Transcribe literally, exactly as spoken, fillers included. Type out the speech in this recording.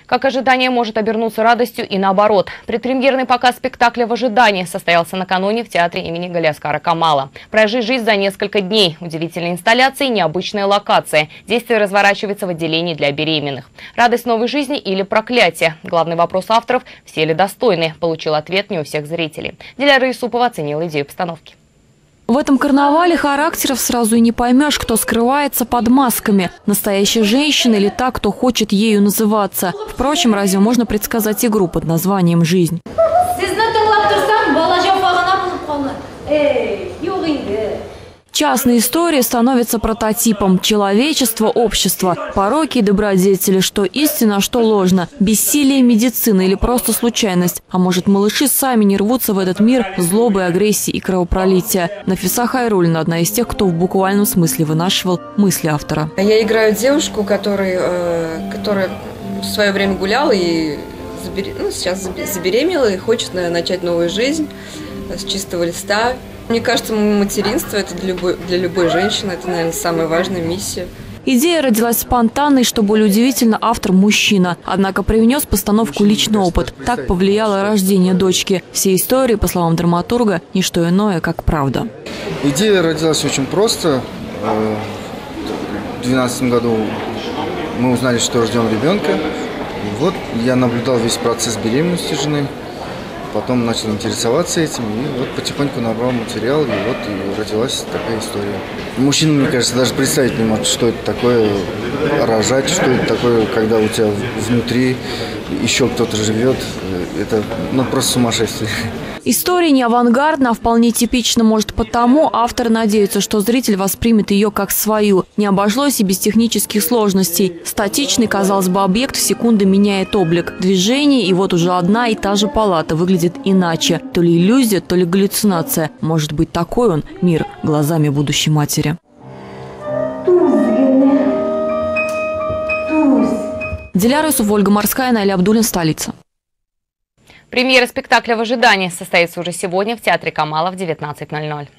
Как ожидание может обернуться радостью и наоборот. Предпремьерный показ спектакля «В ожидании» состоялся накануне в театре имени Галиаскара Камала. Прожить жизнь за несколько дней. Удивительные инсталляции, необычная локация. Действие разворачивается в отделении для беременных. Радость новой жизни или проклятие? Главный вопрос авторов – все ли достойны? Получил ответ не у всех зрителей. Диляра Исупова оценила идею постановки. В этом карнавале характеров сразу и не поймешь, кто скрывается под масками. Настоящая женщина или та, кто хочет ею называться. Впрочем, разве можно предсказать игру под названием «Жизнь»? Частные истории становятся прототипом человечества, общества, пороки и добродетели, что истина, а что ложно, бессилие медицины или просто случайность. А может, малыши сами не рвутся в этот мир злобы, агрессии и кровопролития. Нафиса Хайруллина – одна из тех, кто в буквальном смысле вынашивал мысли автора. Я играю девушку, который, э, которая в свое время гуляла и забере... ну, сейчас забеременела и хочет начать новую жизнь с чистого листа. Мне кажется, материнство – это для любой, для любой женщины, это, наверное, самая важная миссия. Идея родилась спонтанно, и, что более удивительно, автор – мужчина. Однако привнес в постановку личный опыт. Так повлияло рождение дочки. Все истории, по словам драматурга, не что иное, как правда. Идея родилась очень просто. В две тысячи двенадцатом году мы узнали, что ждем ребенка. И вот я наблюдал весь процесс беременности жены. Потом начал интересоваться этим, и вот потихоньку набрал материал, и вот и родилась такая история. Мужчина, мне кажется, даже представить не может, что это такое рожать, что это такое, когда у тебя внутри еще кто-то живет. Это ну, просто сумасшествие. История не авангардна, а вполне типична. Может, потому автор надеется, что зритель воспримет ее как свою. Не обошлось и без технических сложностей. Статичный, казалось бы, объект в секунды меняет облик. Движение, и вот уже одна и та же палата выглядит иначе. То ли иллюзия, то ли галлюцинация. Может быть, такой он мир глазами будущей матери. Диляра Исупова, Ольга Морская, Наиля Абдуллин, столица. Премьера спектакля «В ожидании» состоится уже сегодня в театре Камала в девятнадцать ноль ноль.